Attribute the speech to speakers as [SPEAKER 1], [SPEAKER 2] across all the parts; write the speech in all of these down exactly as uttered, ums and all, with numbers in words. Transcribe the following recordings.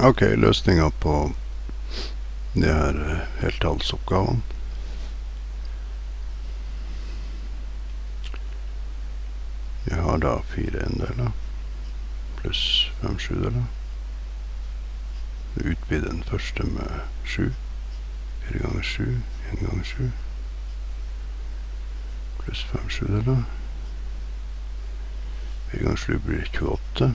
[SPEAKER 1] Ok, løsninger på de her heltallsoppgavene. Vi har da fire endeler pluss fem sjudeler. Vi utvider den første med sju. fire ganger sju, en ganger sju. Pluss fem sjudeler. fire ganger sju blir tjueåtte.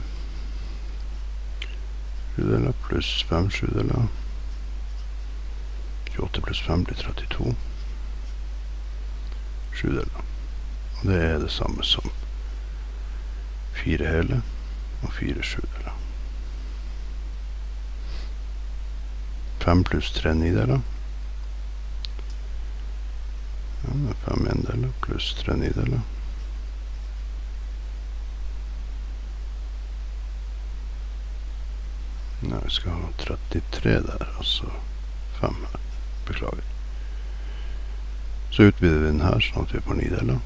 [SPEAKER 1] sjudeler pluss fem sjudeler. tjueåtte pluss fem blir trettito. sjudeler. Og det er det samme som fire hele og fire sjudeler. fem pluss tre nideler. Ja, det er fem endeler pluss tre nideler. Nei, vi skal ha trettitre der, altså fem her. Beklager. Så utvider vi den her, sånn at vi får nideler.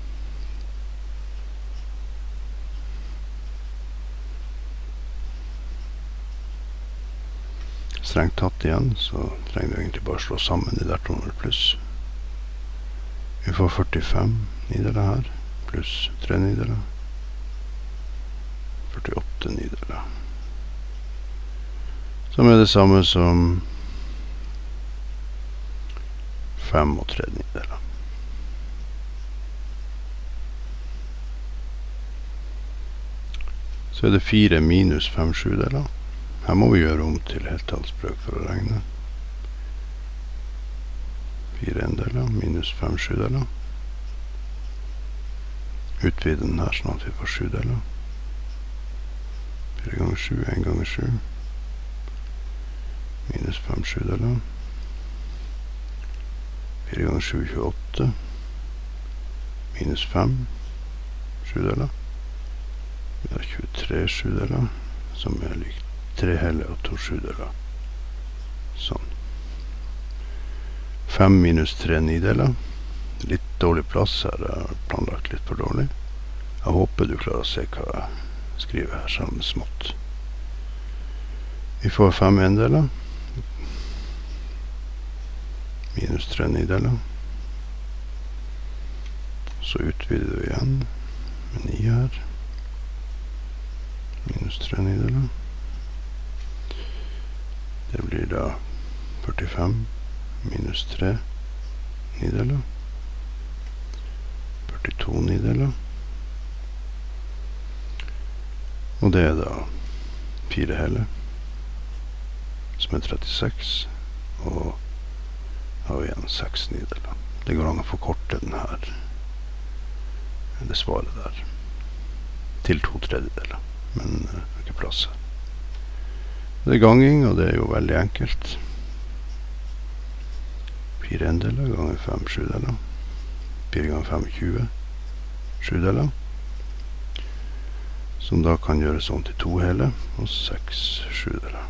[SPEAKER 1] Strengt tatt igjen, så trenger vi egentlig bare slå sammen de der to null pluss. Vi får førtifem nideler her, pluss tre nideler. førtiåtte nideler. Som er det samme som fem og tre nideler. Så er det fire minus fem sjudeler. Her må vi gjøre om til heltallsbrøk for å regne. fire endeler minus fem sjudeler. Utvide den her sånn at vi får sjudeler. fire ganger sju, en ganger sju. Minus fem sjudeler. fire ganger sju, tjueåtte. Minus fem sjudeler. Vi har tjuetre sjudeler, som er lik tre hele og to sjudeler. Sånn. fem minus tre nideler. Litt dårlig plass her, jeg har planlagt litt for dårlig. Jeg håper du klarer å se hva jeg skriver her, selv om det er smått. Vi får fem endeler. Minus tre nideler. Så utvider vi igjen med ni her. Minus tre nideler. Det blir da førtifem minus tre nideler. førtito nideler. Og det er da fire hele, som er trettiseks, og har vi igjen seks nideler. Det går an å forkorte den her, det svaret der, til to tredjedeler, men det er ikke plass her. Det er ganging, og det er jo veldig enkelt. fire endeler ganger fem sjudeler. fire ganger fem tjue sjudeler. Som da kan gjøres om til to hele, og seks sjudeler.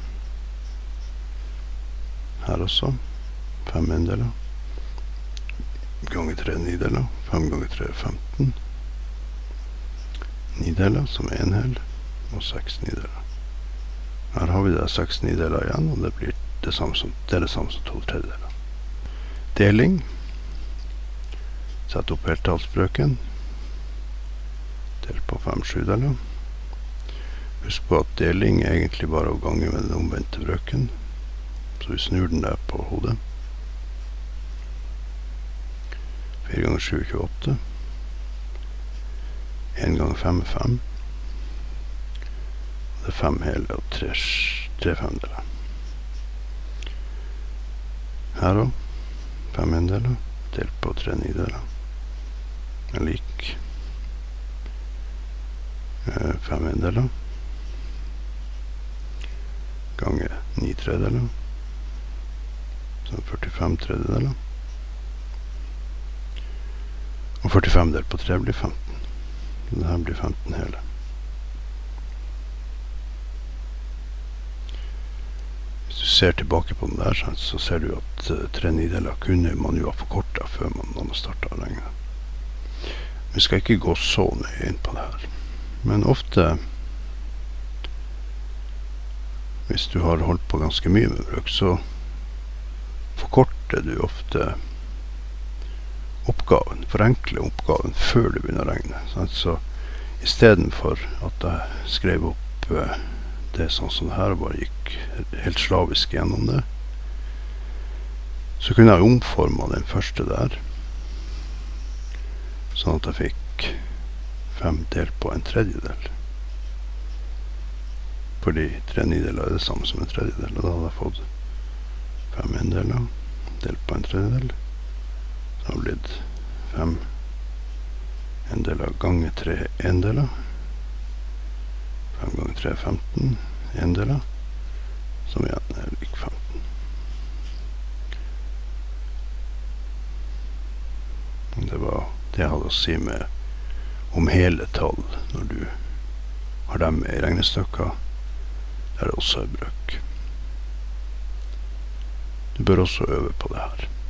[SPEAKER 1] Her også. fem endeler. Ganger tre nideler. fem ganger tre er femten. nideler, som er en hel, og seks nideler. Her har vi da seks nideler igjen, og det blir det samme som, det er det samme som to tredjedeler. Deling. Sett opp heltallsbrøken. Del på fem sjudeler. Husk på at deling er egentlig bare å gange med den omvendte brøken. Så vi snur den der på hodet. fire ganger sju er tjueåtte. en ganger fem er fem. Det er fem hele og tre, tre femdeler. Her også. fem endeler. Delt på tre nideler. Er lik. Eh, fem endeler. Ganger ni tredjedeler. Så førtifem tredjedeler. Og førtifem delt på tre blir femten. Så det her blir femten hele. Hvis du ser tilbake på den der, så ser du at uh, tre nideler kunne man jo ha forkortet før man, man har startet å regne. Vi skal ikke gå så nøye inn på det her. Men ofte hvis du har holdt på ganske mye med bruk, så forkorter du ofte oppgaven, forenkler oppgaven før du begynner å regne. Så i stedet for at jeg skrev opp uh, det sånn som det her, og bare gikk helt slavisk gjennom det, så kunne jeg omforme den første der, sånn at jeg fikk fem delt på en tredjedel. Fordi tre nideler er det samme som en tredjedel, og da hadde jeg fått fem endeler delt på en tredjedel. Så har det blitt fem endeler ganger tre endeler. fem ganger tre er femten endeler, som igjen er lik femten. Det var det jeg hadde å si med om hele tall når du har dem med i regnestykker. Det er også et bruk. Du bør også øve på det her.